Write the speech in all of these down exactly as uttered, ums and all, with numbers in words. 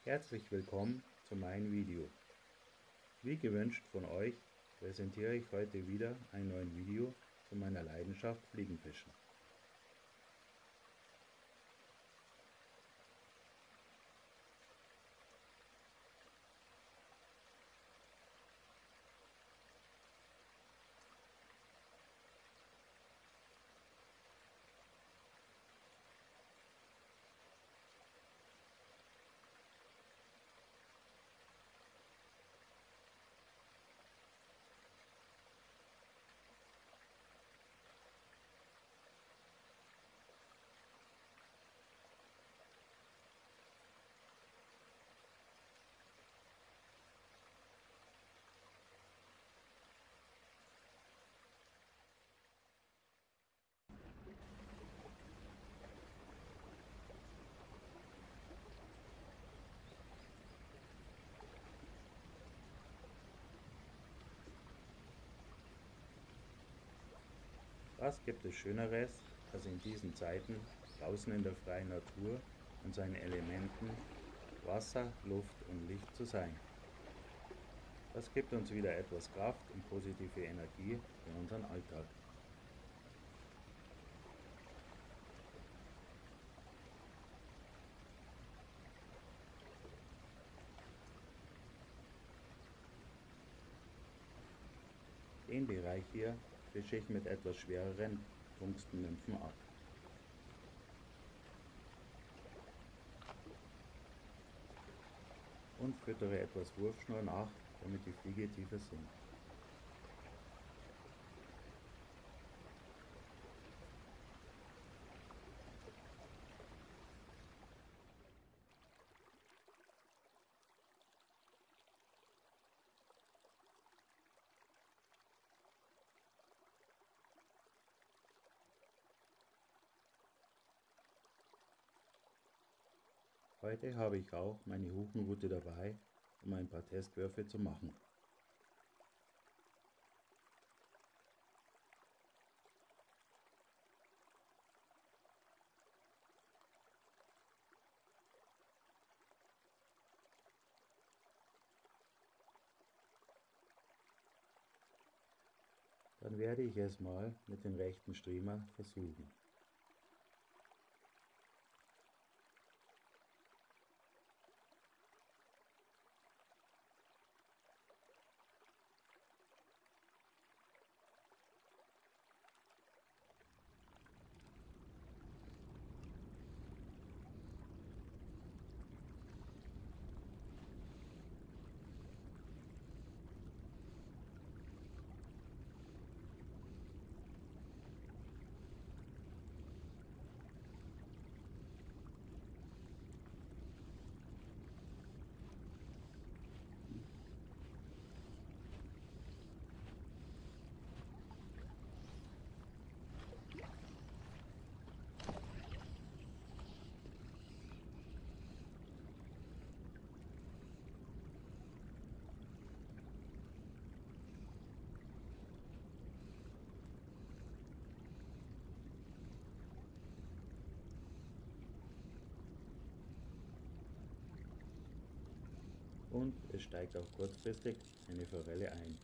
Herzlich willkommen zu meinem Video. Wie gewünscht von euch präsentiere ich heute wieder ein neues Video zu meiner Leidenschaft Fliegenfischen. Was gibt es Schöneres, als in diesen Zeiten draußen in der freien Natur und seinen Elementen Wasser, Luft und Licht zu sein? Das gibt uns wieder etwas Kraft und positive Energie für unseren Alltag. Den Bereich hier fische ich mit etwas schwereren Tungstennymphen ab. Und füttere etwas Wurfschnur nach, damit die Fliege tiefer sinkt. Heute habe ich auch meine Huchenroute dabei, um ein paar Testwürfe zu machen. Dann werde ich es mal mit dem rechten Streamer versuchen. Und es steigt auch kurzfristig eine Forelle ein.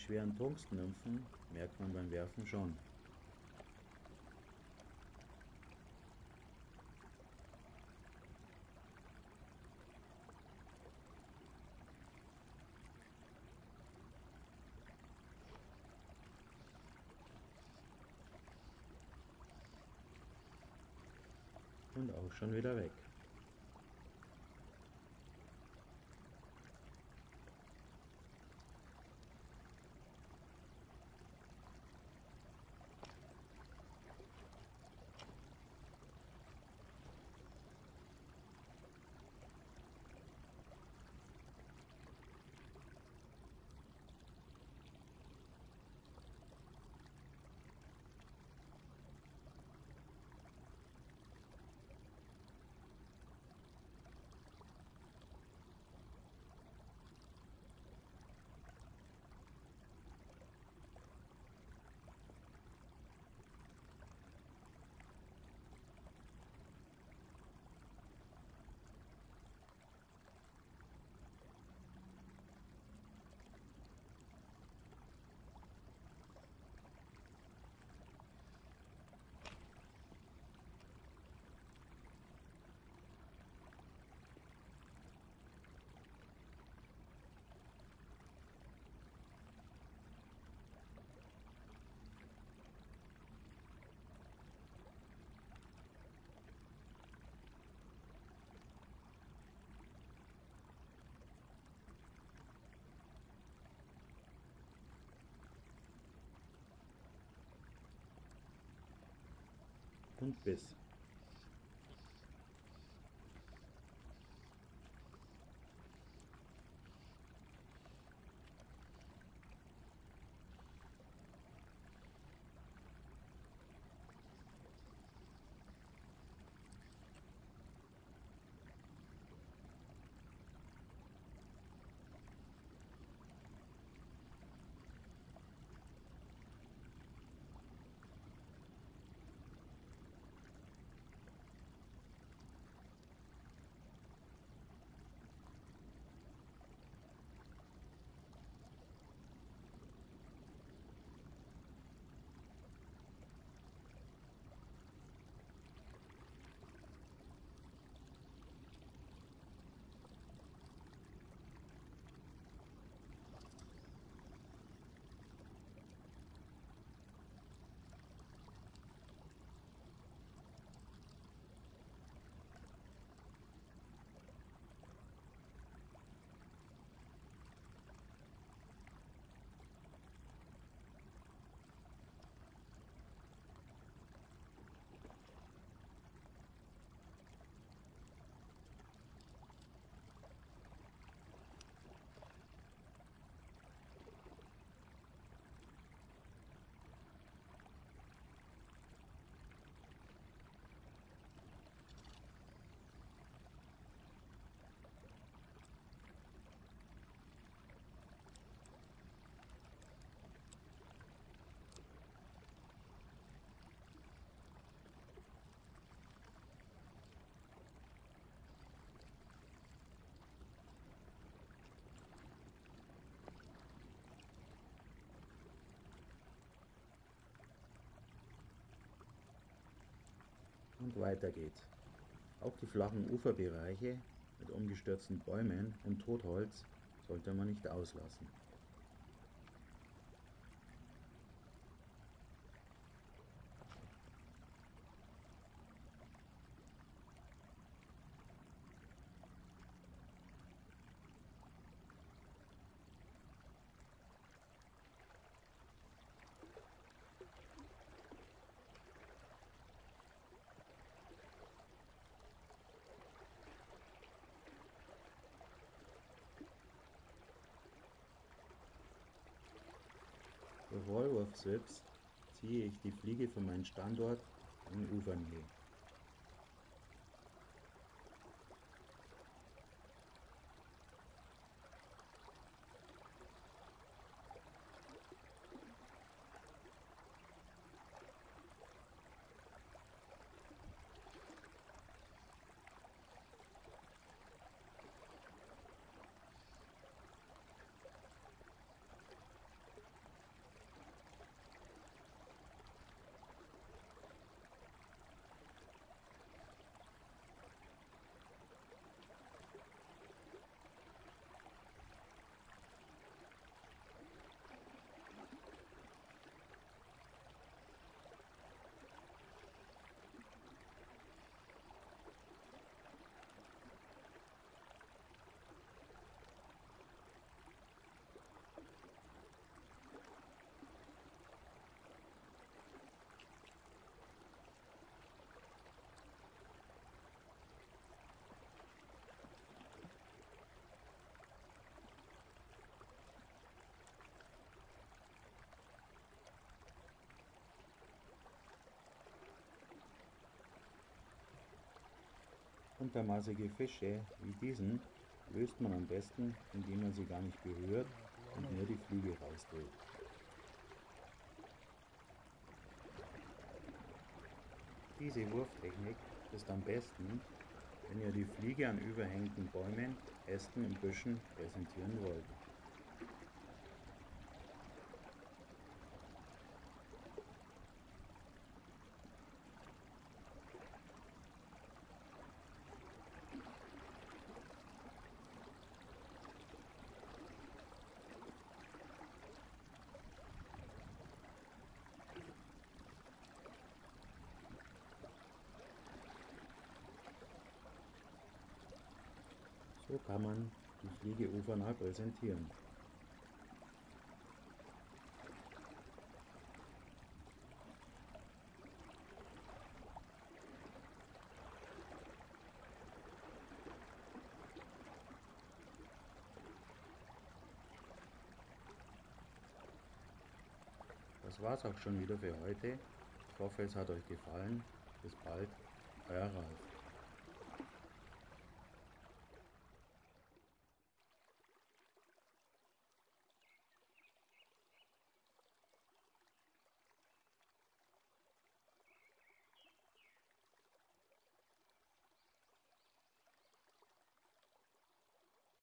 schweren Tungstnymphen merkt man beim Werfen schon. Und auch schon wieder weg. Und Biss. Und weiter geht's. Auch die flachen Uferbereiche mit umgestürzten Bäumen und Totholz sollte man nicht auslassen. Bevor ich aufsetze, ziehe ich die Fliege von meinem Standort in Ufernähe. Untermaßige Fische wie diesen löst man am besten, indem man sie gar nicht berührt und nur die Fliege rausdreht. Diese Wurftechnik ist am besten, wenn ihr die Fliege an überhängenden Bäumen, Ästen und Büschen präsentieren wollt. So kann man die Fliege ufernah präsentieren. Das war's auch schon wieder für heute. Ich hoffe, es hat euch gefallen. Bis bald, euer Ralf.